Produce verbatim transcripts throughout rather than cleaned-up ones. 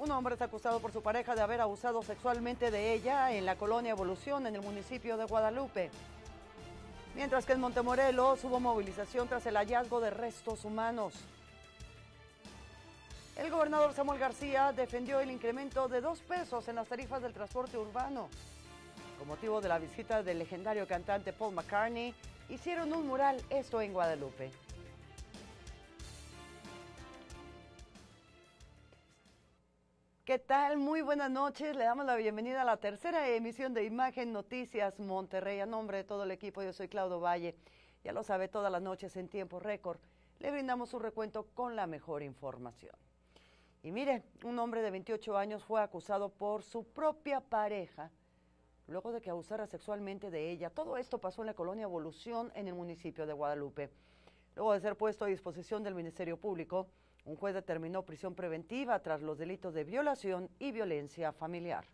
Un hombre es acusado por su pareja de haber abusado sexualmente de ella en la colonia Evolución, en el municipio de Guadalupe. Mientras que en Montemorelos hubo movilización tras el hallazgo de restos humanos. El gobernador Samuel García defendió el incremento de dos pesos en las tarifas del transporte urbano. Con motivo de la visita del legendario cantante Paul McCartney, hicieron un mural, esto en Guadalupe. ¿Qué tal? Muy buenas noches. Le damos la bienvenida a la tercera emisión de Imagen Noticias Monterrey. A nombre de todo el equipo, yo soy Claudio Valle. Ya lo sabe, todas las noches en tiempo récord le brindamos un recuento con la mejor información. Y mire, un hombre de veintiocho años fue acusado por su propia pareja luego de que abusara sexualmente de ella. Todo esto pasó en la colonia Evolución, en el municipio de Guadalupe. Luego de ser puesto a disposición del Ministerio Público, un juez determinó prisión preventiva tras los delitos de violación y violencia familiar.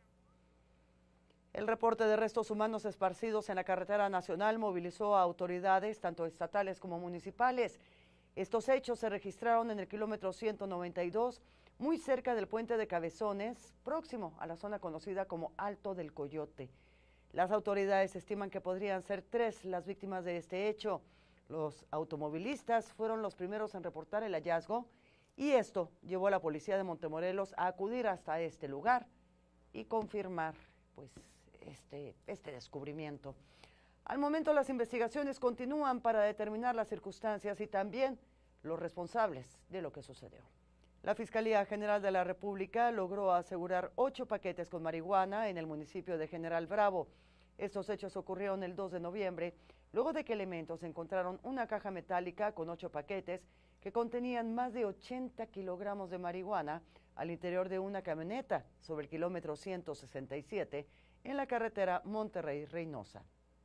El reporte de restos humanos esparcidos en la carretera nacional movilizó a autoridades, tanto estatales como municipales. Estos hechos se registraron en el kilómetro ciento noventa y dos, muy cerca del puente de Cabezones, próximo a la zona conocida como Alto del Coyote. Las autoridades estiman que podrían ser tres las víctimas de este hecho. Los automovilistas fueron los primeros en reportar el hallazgo y esto llevó a la policía de Montemorelos a acudir hasta este lugar y confirmar pues, este, este descubrimiento. Al momento las investigaciones continúan para determinar las circunstancias y también los responsables de lo que sucedió. La Fiscalía General de la República logró asegurar ocho paquetes con marihuana en el municipio de General Bravo. Estos hechos ocurrieron el dos de noviembre, luego de que elementos encontraron una caja metálica con ocho paquetes que contenían más de ochenta kilogramos de marihuana al interior de una camioneta sobre el kilómetro ciento sesenta y siete en la carretera Monterrey-Reynosa.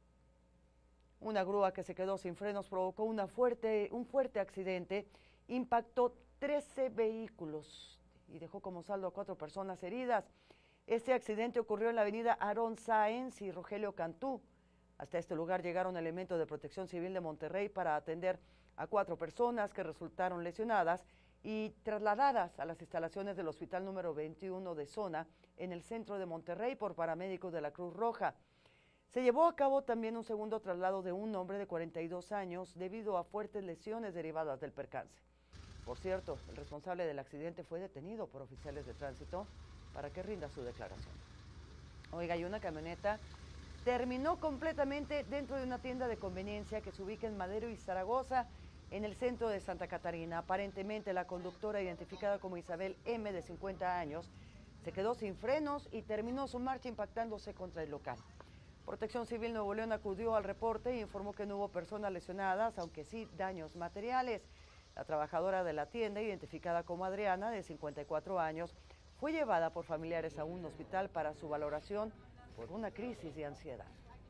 Una grúa que se quedó sin frenos provocó una fuerte, un fuerte accidente, impactó trece vehículos y dejó como saldo a cuatro personas heridas. Este accidente ocurrió en la avenida Aarón Sáenz y Rogelio Cantú. Hasta este lugar llegaron elementos de Protección Civil de Monterrey para atender a cuatro personas que resultaron lesionadas y trasladadas a las instalaciones del Hospital número veintiuno de zona en el centro de Monterrey por paramédicos de la Cruz Roja. Se llevó a cabo también un segundo traslado de un hombre de cuarenta y dos años debido a fuertes lesiones derivadas del percance. Por cierto, el responsable del accidente fue detenido por oficiales de tránsito para que rinda su declaración. Oiga, y una camioneta terminó completamente dentro de una tienda de conveniencia que se ubica en Madero y Zaragoza, en el centro de Santa Catarina. Aparentemente la conductora, identificada como Isabel M, de cincuenta años, se quedó sin frenos y terminó su marcha impactándose contra el local. Protección Civil Nuevo León acudió al reporte e informó que no hubo personas lesionadas, aunque sí daños materiales. La trabajadora de la tienda, identificada como Adriana, de cincuenta y cuatro años, fue llevada por familiares a un hospital para su valoración por una crisis de ansiedad.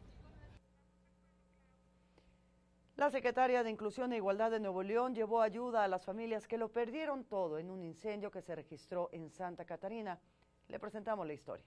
La secretaria de Inclusión e Igualdad de Nuevo León llevó ayuda a las familias que lo perdieron todo en un incendio que se registró en Santa Catarina. Le presentamos la historia.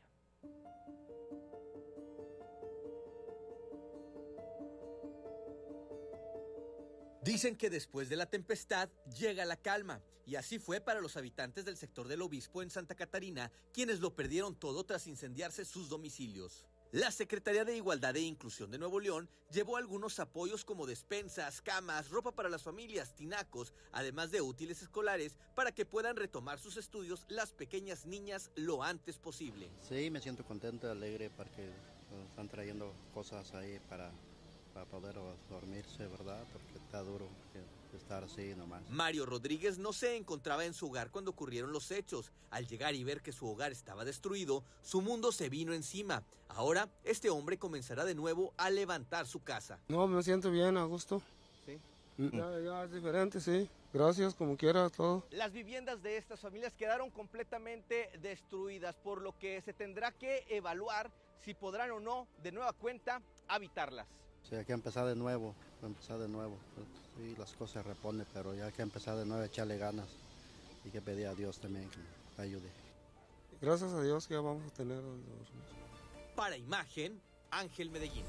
Dicen que después de la tempestad llega la calma, y así fue para los habitantes del sector del Obispo en Santa Catarina, quienes lo perdieron todo tras incendiarse sus domicilios. La Secretaría de Igualdad e Inclusión de Nuevo León llevó algunos apoyos como despensas, camas, ropa para las familias, tinacos, además de útiles escolares para que puedan retomar sus estudios las pequeñas niñas lo antes posible. Sí, me siento contento, alegre porque están trayendo cosas ahí para... para poder dormirse, ¿verdad? Porque está duro estar así nomás. Mario Rodríguez no se encontraba en su hogar cuando ocurrieron los hechos. Al llegar y ver que su hogar estaba destruido, su mundo se vino encima. Ahora, este hombre comenzará de nuevo a levantar su casa. No, me siento bien, a gusto. ¿Sí? Ya, ya es diferente, sí. Gracias, como quiera, todo. Las viviendas de estas familias quedaron completamente destruidas, por lo que se tendrá que evaluar si podrán o no, de nueva cuenta, habitarlas. Sí, hay que empezar de nuevo, empezar de nuevo. Sí, las cosas se reponen, pero ya hay que empezar de nuevo, echarle ganas y que pedir a Dios también que me ayude. Gracias a Dios ya vamos a tener los... Para Imagen, Ángel Medellín.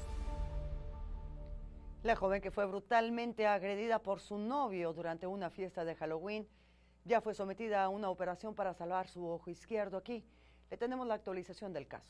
La joven que fue brutalmente agredida por su novio durante una fiesta de Halloween Ya fue sometida a una operación para salvar su ojo izquierdo. Aquí le tenemos la actualización del caso.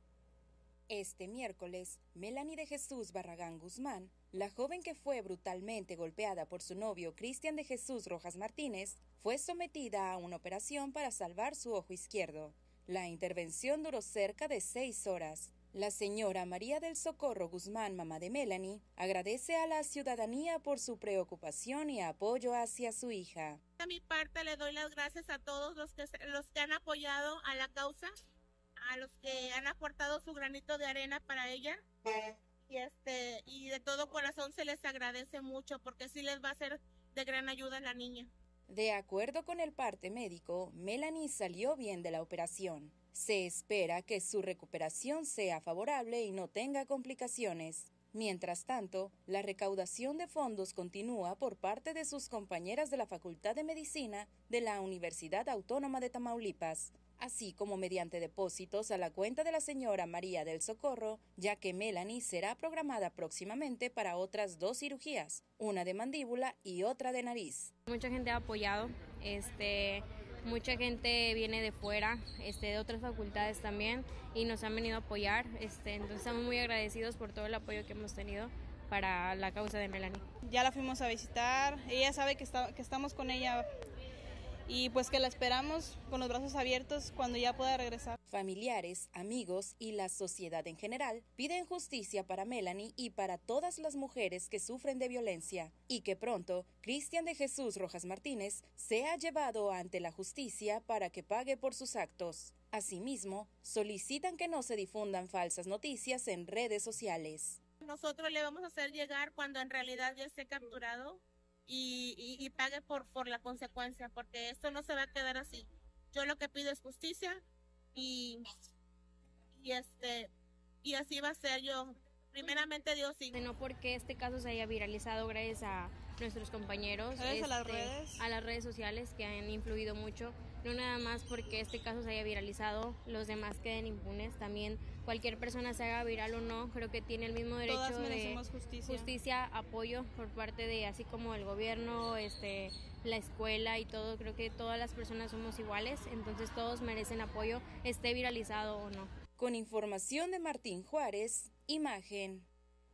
Este miércoles, Melanie de Jesús Barragán Guzmán, la joven que fue brutalmente golpeada por su novio Cristian de Jesús Rojas Martínez, fue sometida a una operación para salvar su ojo izquierdo. La intervención duró cerca de seis horas. La señora María del Socorro Guzmán, mamá de Melanie, agradece a la ciudadanía por su preocupación y apoyo hacia su hija. De mi parte le doy las gracias a todos los que, los que han apoyado a la causa, a los que han aportado su granito de arena para ella, y, este, y de todo corazón se les agradece mucho porque sí les va a ser de gran ayuda a la niña. De acuerdo con el parte médico, Melanie salió bien de la operación. Se espera que su recuperación sea favorable y no tenga complicaciones. Mientras tanto, la recaudación de fondos continúa por parte de sus compañeras de la Facultad de Medicina de la Universidad Autónoma de Tamaulipas, así como mediante depósitos a la cuenta de la señora María del Socorro, ya que Melanie será programada próximamente para otras dos cirugías, una de mandíbula y otra de nariz. Mucha gente ha apoyado, este... mucha gente viene de fuera, este, de otras facultades también, y nos han venido a apoyar, este, entonces estamos muy agradecidos por todo el apoyo que hemos tenido para la causa de Melanie. Ya la fuimos a visitar, ella sabe que, está, que estamos con ella y pues que la esperamos con los brazos abiertos cuando ya pueda regresar. Familiares, amigos y la sociedad en general piden justicia para Melanie y para todas las mujeres que sufren de violencia, y que pronto Cristian de Jesús Rojas Martínez sea llevado ante la justicia para que pague por sus actos. Asimismo, solicitan que no se difundan falsas noticias en redes sociales. Nosotros le vamos a hacer llegar cuando en realidad ya esté capturado y, y, y pague por, por la consecuencia, porque esto no se va a quedar así. Yo lo que pido es justicia. Y, y este y así va a ser. Yo primeramente Dios sí. No porque este caso se haya viralizado gracias a nuestros compañeros, gracias este, a las redes a las redes sociales que han influido mucho, no nada más porque este caso se haya viralizado los demás queden impunes. También cualquier persona se haga viral o no, creo que tiene el mismo derecho. Todas merecemos de justicia. justicia, apoyo por parte de, así como el gobierno, este la escuela y todo. Creo que todas las personas somos iguales, entonces todos merecen apoyo, esté viralizado o no. Con información de Martín Juárez, Imagen.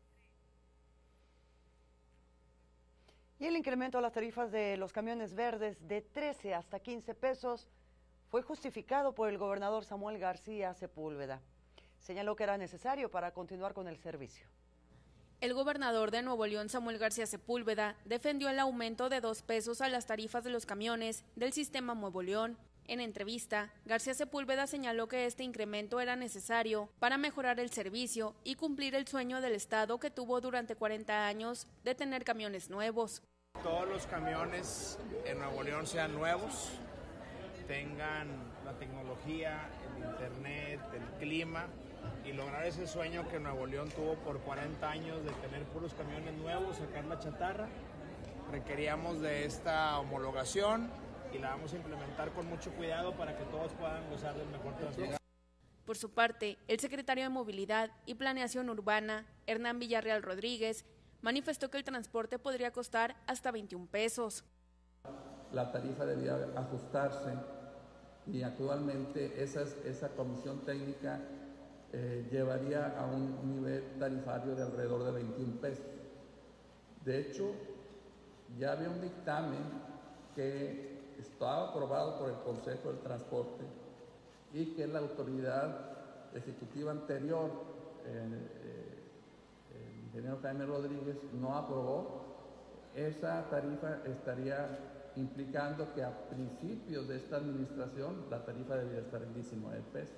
Y el incremento a las tarifas de los camiones verdes de trece hasta quince pesos fue justificado por el gobernador Samuel García Sepúlveda. Señaló que era necesario para continuar con el servicio. El gobernador de Nuevo León, Samuel García Sepúlveda, defendió el aumento de dos pesos a las tarifas de los camiones del sistema Nuevo León. En entrevista, García Sepúlveda señaló que este incremento era necesario para mejorar el servicio y cumplir el sueño del Estado que tuvo durante cuarenta años de tener camiones nuevos. Todos los camiones en Nuevo León sean nuevos, tengan la tecnología, el internet, el clima, y lograr ese sueño que Nuevo León tuvo por cuarenta años de tener puros camiones nuevos, sacar la chatarra. Requeríamos de esta homologación y la vamos a implementar con mucho cuidado para que todos puedan gozar del mejor transporte. Por su parte, el secretario de Movilidad y Planeación Urbana, Hernán Villarreal Rodríguez, manifestó que el transporte podría costar hasta veintiún pesos. La tarifa debía ajustarse y actualmente esa, esa comisión técnica eh, llevaría a un nivel tarifario de alrededor de veintiún pesos. De hecho, ya había un dictamen que estaba aprobado por el Consejo del Transporte y que la autoridad ejecutiva anterior, eh, el ingeniero Jaime Rodríguez, no aprobó. Esa tarifa estaría implicando que a principios de esta administración la tarifa debía estar en diecinueve pesos.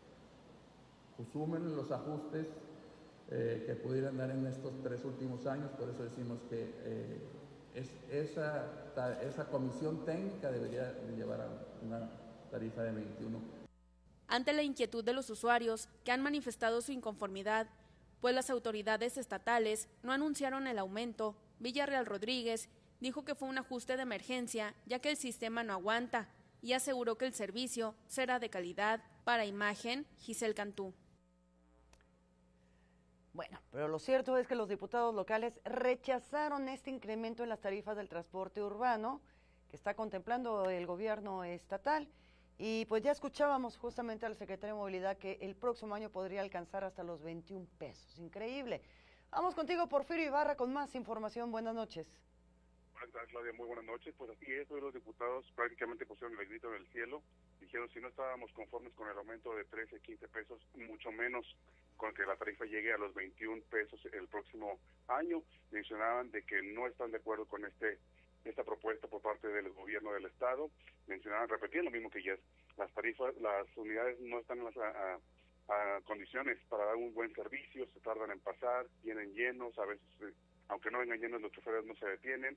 Sumen los ajustes eh, que pudieran dar en estos tres últimos años, por eso decimos que eh, es, esa, ta, esa comisión técnica debería de llevar a una tarifa de veintiuno. Ante la inquietud de los usuarios que han manifestado su inconformidad, pues las autoridades estatales no anunciaron el aumento, Villarreal Rodríguez dijo que fue un ajuste de emergencia ya que el sistema no aguanta y aseguró que el servicio será de calidad. Para Imagen, Giselle Cantú. Bueno, pero lo cierto es que los diputados locales rechazaron este incremento en las tarifas del transporte urbano que está contemplando el gobierno estatal. Y pues ya escuchábamos justamente al secretario de Movilidad que el próximo año podría alcanzar hasta los veintiún pesos. Increíble. Vamos contigo, Porfirio Ibarra, con más información. Buenas noches. Buenas tardes, Claudia, muy buenas noches. Pues así es, hoy los diputados prácticamente pusieron el grito en el cielo. Dijeron si no estábamos conformes con el aumento de trece, quince pesos, mucho menos con que la tarifa llegue a los veintiún pesos el próximo año. Mencionaban de que no están de acuerdo con este esta propuesta por parte del gobierno del estado. Mencionaban, repetían lo mismo que ayer, las tarifas, las unidades no están en las a, a, a condiciones para dar un buen servicio, se tardan en pasar, vienen llenos, a veces, eh, aunque no vengan llenos, los choferes no se detienen,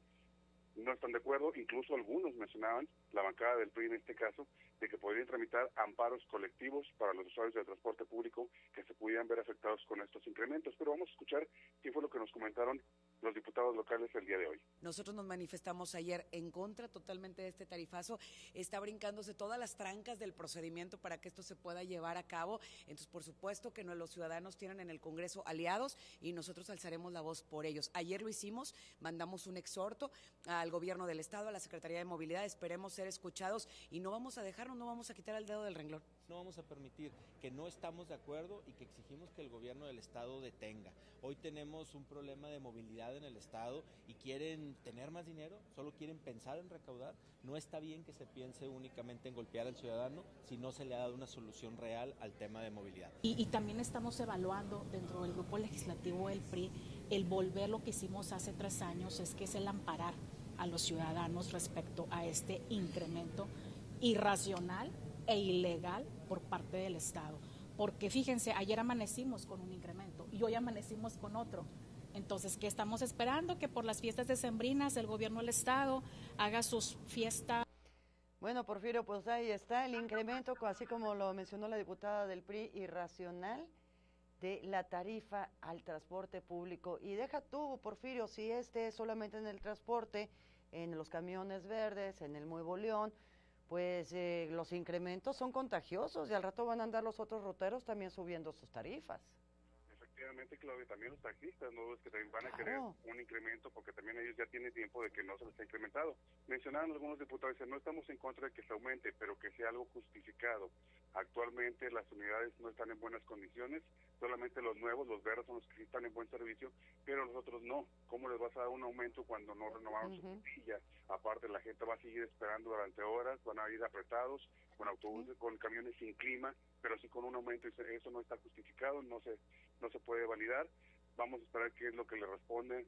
no están de acuerdo, incluso algunos mencionaban, la bancada del P R I en este caso, de que podrían tramitar amparos colectivos para los usuarios del transporte público que se pudieran ver afectados con estos incrementos. Pero vamos a escuchar qué fue lo que nos comentaron los diputados locales el día de hoy. Nosotros nos manifestamos ayer en contra totalmente de este tarifazo, está brincándose todas las trancas del procedimiento para que esto se pueda llevar a cabo, entonces por supuesto que no, los ciudadanos tienen en el Congreso aliados y nosotros alzaremos la voz por ellos. Ayer lo hicimos, mandamos un exhorto al gobierno del estado, a la Secretaría de Movilidad, esperemos ser escuchados y no vamos a dejarnos, no vamos a quitar el dedo del renglón. No vamos a permitir que no estamos de acuerdo y que exigimos que el gobierno del estado detenga. Hoy tenemos un problema de movilidad en el estado y quieren tener más dinero, solo quieren pensar en recaudar. No está bien que se piense únicamente en golpear al ciudadano si no se le ha dado una solución real al tema de movilidad. Y, y también estamos evaluando dentro del grupo legislativo del P R I el volver lo que hicimos hace tres años, es que es el amparar a los ciudadanos respecto a este incremento irracional e ilegal por parte del Estado. Porque fíjense, ayer amanecimos con un incremento y hoy amanecimos con otro. Entonces, ¿qué estamos esperando? Que por las fiestas decembrinas el gobierno del Estado haga sus fiestas. Bueno, Porfirio, pues ahí está el incremento, así como lo mencionó la diputada del P R I, irracional de la tarifa al transporte público. Y deja tú, Porfirio, si este es solamente en el transporte, en los camiones verdes, en el Nuevo León, pues eh, los incrementos son contagiosos y al rato van a andar los otros ruteros también subiendo sus tarifas. Efectivamente, Claudia, también los taxistas, ¿no? Es que también van a querer un incremento porque también ellos ya tienen tiempo de que no se les ha incrementado. Mencionaron algunos diputados, dicen, no estamos en contra de que se aumente, pero que sea algo justificado. Actualmente las unidades no están en buenas condiciones, solamente los nuevos, los verdes son los que sí están en buen servicio, pero los otros no. ¿Cómo les vas a dar un aumento cuando no renovaron uh-huh. su plantilla? Aparte, la gente va a seguir esperando durante horas, van a ir apretados, con autobuses, uh-huh. con camiones sin clima, pero sí con un aumento, eso no está justificado, no se no se puede validar. Vamos a esperar qué es lo que le responde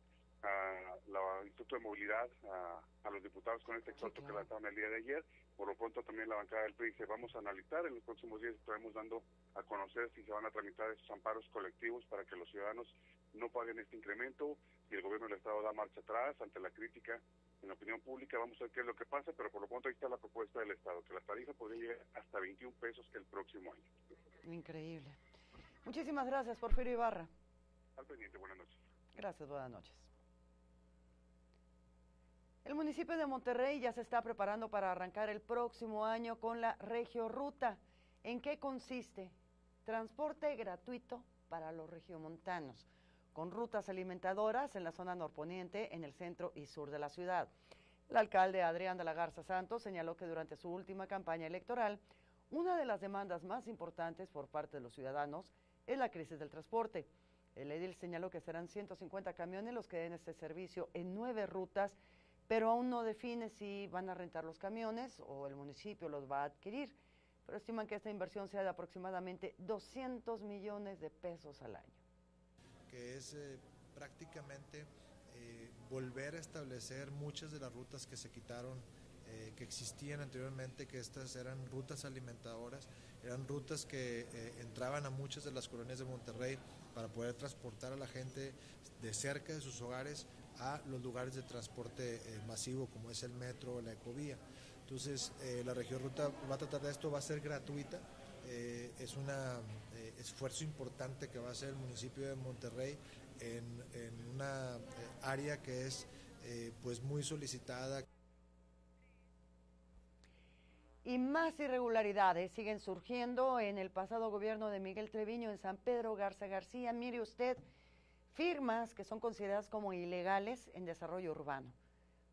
a la Instituto de Movilidad, a, a los diputados con este exhorto sí, claro. que lanzaron el día de ayer. Por lo pronto también la bancada del P R I dice, vamos a analizar, en los próximos días estaremos dando a conocer si se van a tramitar esos amparos colectivos para que los ciudadanos no paguen este incremento, si el gobierno del Estado da marcha atrás ante la crítica en la opinión pública. Vamos a ver qué es lo que pasa, pero por lo pronto ahí está la propuesta del Estado, que la tarifa podría llegar hasta veintiún pesos el próximo año. Increíble. Muchísimas gracias, Porfirio Ibarra. Al pendiente, buenas noches. Gracias, buenas noches. El municipio de Monterrey ya se está preparando para arrancar el próximo año con la Regioruta. ¿En qué consiste? Transporte gratuito para los regiomontanos, con rutas alimentadoras en la zona norponiente, en el centro y sur de la ciudad. El alcalde Adrián de la Garza Santos señaló que durante su última campaña electoral, una de las demandas más importantes por parte de los ciudadanos es la crisis del transporte. El edil señaló que serán ciento cincuenta camiones los que den este servicio en nueve rutas, pero aún no define si van a rentar los camiones o el municipio los va a adquirir. Pero estiman que esta inversión sea de aproximadamente doscientos millones de pesos al año. Que es eh, prácticamente eh, volver a establecer muchas de las rutas que se quitaron, eh, que existían anteriormente, que estas eran rutas alimentadoras, eran rutas que eh, entraban a muchas de las colonias de Monterrey para poder transportar a la gente de cerca de sus hogares a los lugares de transporte eh, masivo como es el metro o la ecovía. Entonces eh, la Regioruta va a tratar de esto, va a ser gratuita, eh, es un eh, esfuerzo importante que va a hacer el municipio de Monterrey en, en una eh, área que es eh, pues muy solicitada. Y más irregularidades siguen surgiendo en el pasado gobierno de Miguel Treviño en San Pedro Garza García. Mire usted, firmas que son consideradas como ilegales en desarrollo urbano.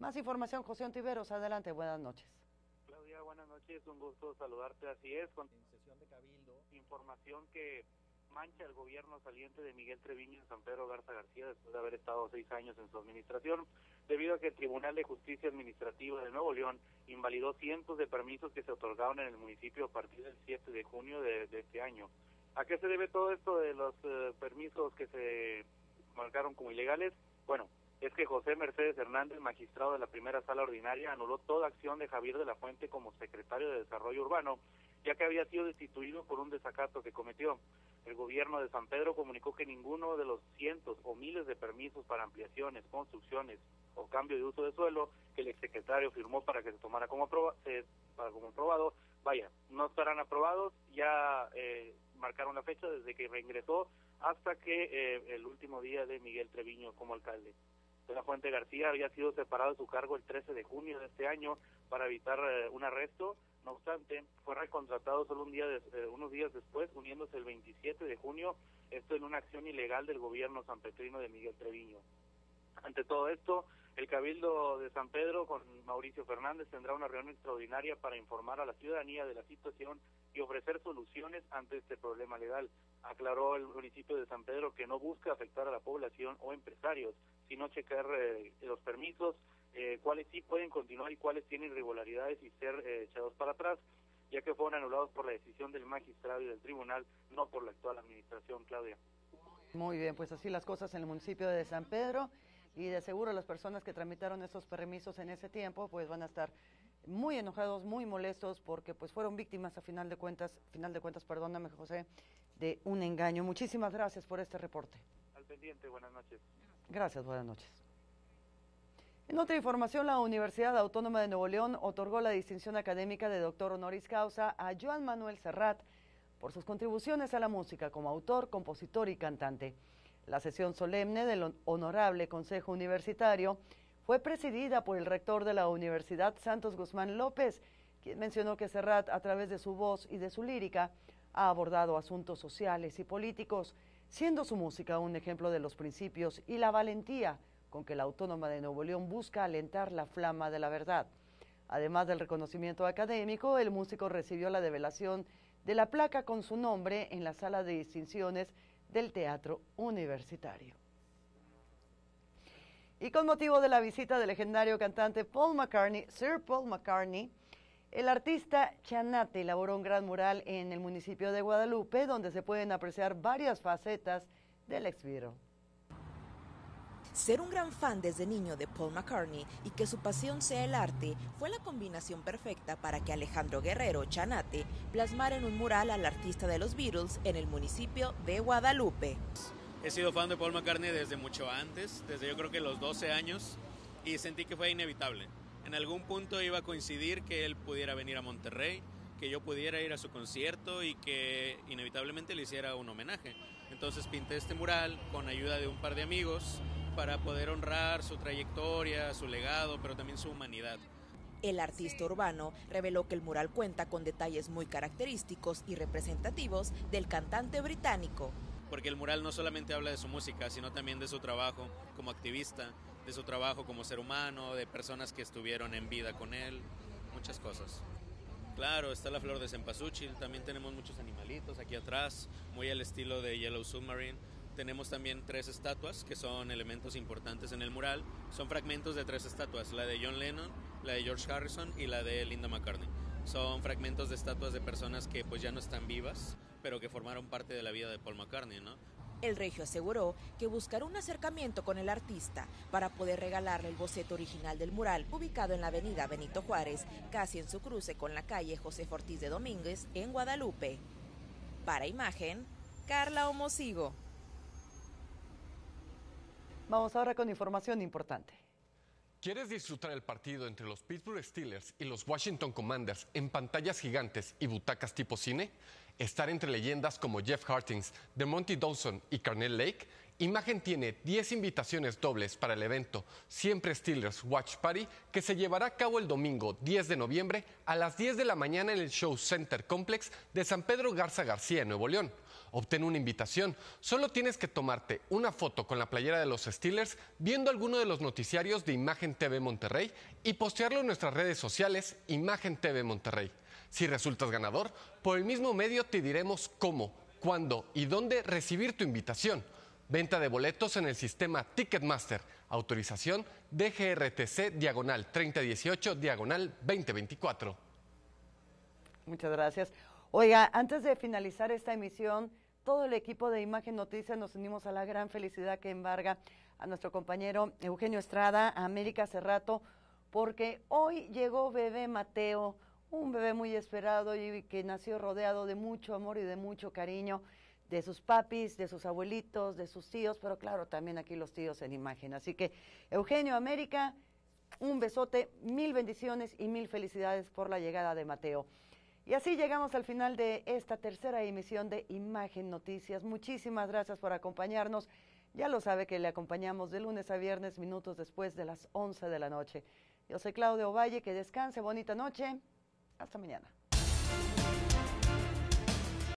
Más información, José Ontiveros, adelante, buenas noches. Claudia, buenas noches, un gusto saludarte, así es, con sesión de Cabildo, información que mancha el gobierno saliente de Miguel Treviño en San Pedro Garza García después de haber estado seis años en su administración, debido a que el Tribunal de Justicia Administrativa de Nuevo León invalidó cientos de permisos que se otorgaron en el municipio a partir del siete de junio de, de este año. ¿A qué se debe todo esto de los eh, permisos que se marcaron como ilegales? Bueno, es que José Mercedes Hernández, magistrado de la primera sala ordinaria, anuló toda acción de Javier de la Fuente como secretario de Desarrollo Urbano, ya que había sido destituido por un desacato que cometió. El gobierno de San Pedro comunicó que ninguno de los cientos o miles de permisos para ampliaciones, construcciones o cambio de uso de suelo que el exsecretario firmó para que se tomara como, aproba, eh, para como aprobado, vaya, no estarán aprobados, ya eh, marcaron la fecha desde que reingresó hasta que eh, el último día de Miguel Treviño como alcalde. De la Fuente García había sido separado de su cargo el trece de junio de este año para evitar eh, un arresto. No obstante, fue recontratado solo un día de, eh, unos días después, uniéndose el veintisiete de junio, esto en una acción ilegal del gobierno sanpetrino de Miguel Treviño. Ante todo esto, el Cabildo de San Pedro con Mauricio Fernández tendrá una reunión extraordinaria para informar a la ciudadanía de la situación y ofrecer soluciones ante este problema legal. Aclaró el municipio de San Pedro que no busca afectar a la población o empresarios, sino checar eh, los permisos, eh, cuáles sí pueden continuar y cuáles tienen irregularidades y ser eh, echados para atrás, ya que fueron anulados por la decisión del magistrado y del tribunal, no por la actual administración, Claudia. Muy bien, pues así las cosas en el municipio de San Pedro, y de seguro las personas que tramitaron esos permisos en ese tiempo pues van a estar muy enojados, muy molestos, porque pues fueron víctimas a final de cuentas, final de cuentas, perdóname José, de un engaño. Muchísimas gracias por este reporte. Al pendiente, buenas noches. Gracias, buenas noches. En otra información, la Universidad Autónoma de Nuevo León otorgó la distinción académica de doctor honoris causa a Joan Manuel Serrat por sus contribuciones a la música como autor, compositor y cantante. La sesión solemne del Honorable Consejo Universitario fue presidida por el rector de la Universidad, Santos Guzmán López, quien mencionó que Serrat, a través de su voz y de su lírica, ha abordado asuntos sociales y políticos, siendo su música un ejemplo de los principios y la valentía con que la Autónoma de Nuevo León busca alentar la flama de la verdad. Además del reconocimiento académico, el músico recibió la develación de la placa con su nombre en la sala de distinciones del Teatro Universitario. Y con motivo de la visita del legendario cantante Paul McCartney, Sir Paul McCartney, el artista Chanate elaboró un gran mural en el municipio de Guadalupe, donde se pueden apreciar varias facetas del ex-Beatle. Ser un gran fan desde niño de Paul McCartney y que su pasión sea el arte fue la combinación perfecta para que Alejandro Guerrero Chanate plasmara en un mural al artista de los Beatles en el municipio de Guadalupe. He sido fan de Paul McCartney desde mucho antes, desde yo creo que los doce años, y sentí que fue inevitable. En algún punto iba a coincidir que él pudiera venir a Monterrey, que yo pudiera ir a su concierto y que inevitablemente le hiciera un homenaje. Entonces pinté este mural con ayuda de un par de amigos para poder honrar su trayectoria, su legado, pero también su humanidad. El artista urbano reveló que el mural cuenta con detalles muy característicos y representativos del cantante británico. Porque el mural no solamente habla de su música, sino también de su trabajo como activista, de su trabajo como ser humano, de personas que estuvieron en vida con él, muchas cosas. Claro, está la flor de cempasúchil, también tenemos muchos animalitos aquí atrás, muy al estilo de Yellow Submarine. Tenemos también tres estatuas que son elementos importantes en el mural. Son fragmentos de tres estatuas, la de John Lennon, la de George Harrison y la de Linda McCartney. Son fragmentos de estatuas de personas que pues ya no están vivas, pero que formaron parte de la vida de Paul McCartney, ¿no? El regio aseguró que buscará un acercamiento con el artista para poder regalarle el boceto original del mural ubicado en la avenida Benito Juárez, casi en su cruce con la calle José Ortiz de Domínguez, en Guadalupe. Para Imagen, Carla Homosigo. Vamos ahora con información importante. ¿Quieres disfrutar el partido entre los Pittsburgh Steelers y los Washington Commanders en pantallas gigantes y butacas tipo cine? ¿Estar entre leyendas como Jeff Hartings, DeMonte Dawson y Carnell Lake? Imagen tiene diez invitaciones dobles para el evento Siempre Steelers Watch Party, que se llevará a cabo el domingo diez de noviembre a las diez de la mañana en el Show Center Complex de San Pedro Garza García, en Nuevo León. Obtén una invitación. Solo tienes que tomarte una foto con la playera de los Steelers viendo alguno de los noticiarios de Imagen T V Monterrey y postearlo en nuestras redes sociales Imagen T V Monterrey. Si resultas ganador, por el mismo medio te diremos cómo, cuándo y dónde recibir tu invitación. Venta de boletos en el sistema Ticketmaster. Autorización D G R T C diagonal treinta dieciocho diagonal veinte veinticuatro. Muchas gracias. Oiga, antes de finalizar esta emisión, todo el equipo de Imagen Noticias nos unimos a la gran felicidad que embarga a nuestro compañero Eugenio Estrada, a América Cerrato, porque hoy llegó bebé Mateo, un bebé muy esperado y que nació rodeado de mucho amor y de mucho cariño de sus papis, de sus abuelitos, de sus tíos, pero claro, también aquí los tíos en Imagen. Así que, Eugenio, América, un besote, mil bendiciones y mil felicidades por la llegada de Mateo. Y así llegamos al final de esta tercera emisión de Imagen Noticias. Muchísimas gracias por acompañarnos. Ya lo sabe que le acompañamos de lunes a viernes, minutos después de las once de la noche. Yo soy Claudia Ovalle, que descanse, bonita noche. Hasta mañana.